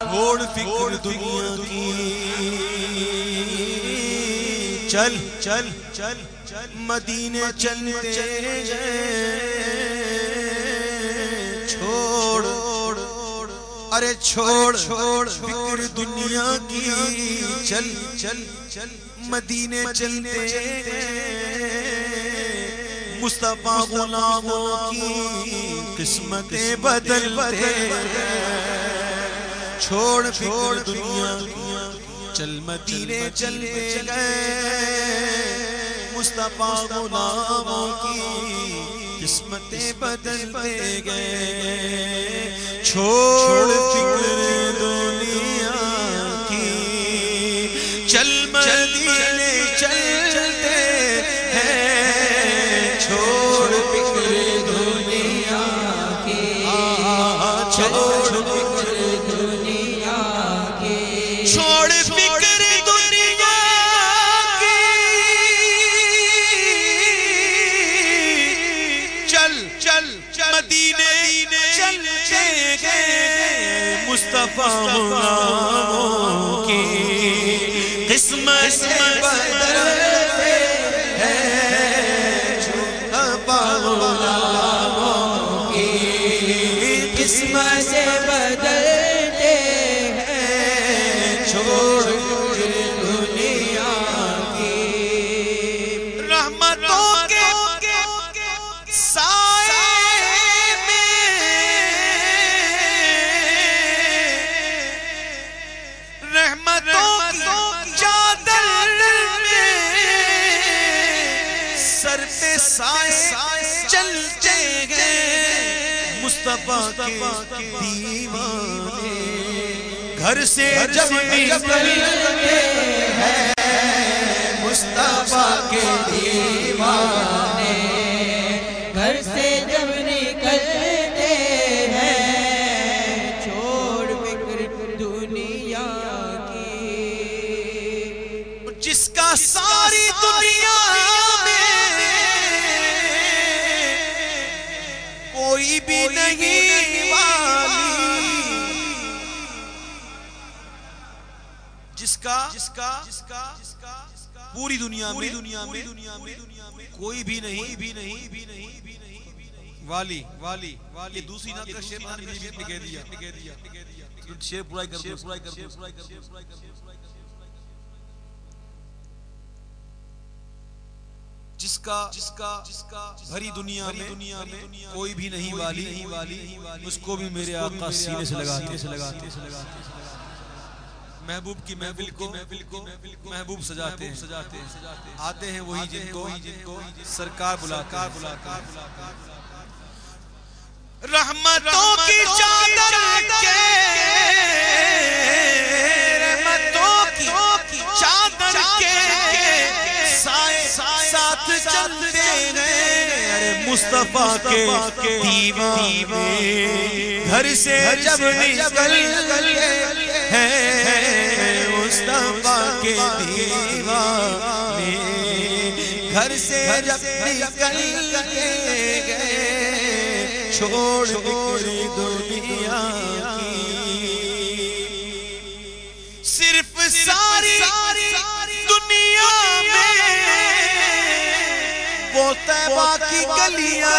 छोड़ फिक्र दुनिया की, चल चल चल चल मदीने चलते छोड़, अरे छोड़ छोड़ फिक्र दुनिया की, चल चल चल मदीने चलते मुस्तफा गुलामों की किस्मतें बदलते। छोड़ छोड़ दुनिया चल मदीने चलते गए मुस्तफा गुलामों की किस्मतें बदलते गए। छोड़ फिक्र दुनिया की, चल मदीने चलते हैं। छोड़ फिक्र दुनिया की, छोड़ फिक्र दुनिया की, छोड़ फिक्र दुनिया की, चल चल मदीने चलते गए मुस्तफा गुलामों की किस्मत बदलते हैं। मुस्तफा गुलामों की किस्मत बदलते हैं। छोड़ दुनिया की रहमतों के सर पे साए चलते गए मुस्तफा के दीवाने। घर से जब निकलते हैं मुस्तफा के दीवाने, घर से जब निकलते हैं छोड़ फिक्र दुनिया की। जिसका सारी दुनिया कोई भी नहीं वाली, जिसका पूरी दुनिया में कोई भी नहीं वाली वाली वाली। दूसरी ना शेर कह दिया, शेर पूरा कर। जिसका भरी दुनिया में कोई भी नहीं वाली, उसको भी मेरे आका सीने से लगाते महबूब की महफिल को महबूब सजाते हैं। आते हैं वही जिनको सरकार बुलाता। रहमतों की चादर के, रहमतों की चादर के साथ चलते गए। अरे मुस्तफा के दीवाने घर से जब निकलते हैं मुस्तफा के दीवाने, घर से जब निकलते गए छोड़ फिक्र दुनिया की। सिर्फ सारी दुनिया में वो तैबा की गलियां,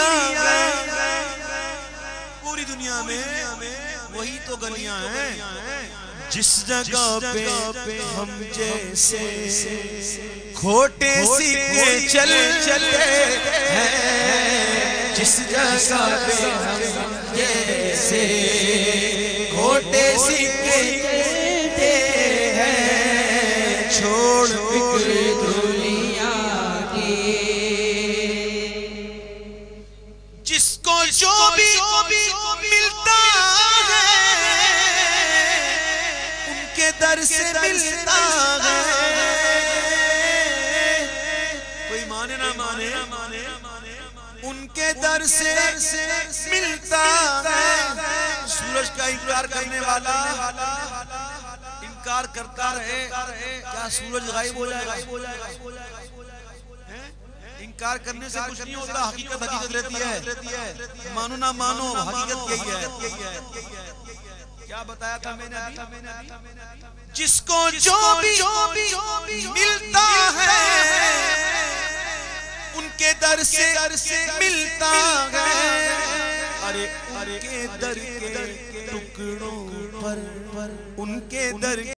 पूरी दुनिया में वही तो गलियां हैं जिस जगह पे हम जैसे खोटे सिक्के चलते हैं। जिस जगह पे हम जैसे खोटे सिक्के चलते हैं छोड़ फिक्र दुनिया की। जिसको जो भी मिलता है उनके दर से मिलता है। कोई माने ना माने उनके दर से मिलता है। सूरज का इंकार करने वाला इंकार करता रहे, क्या सूरज गायब हो जाएगा? इंकार करने से कुछ नहीं होता, हकीकत हकीकत रहती है। मानो ना मानो हकीकत यही है। क्या बताया था मैंने? जिसको जो भी मिलता है उनके दर से मिलता है। अरे उनके दर के टुकड़ों पर उनके दर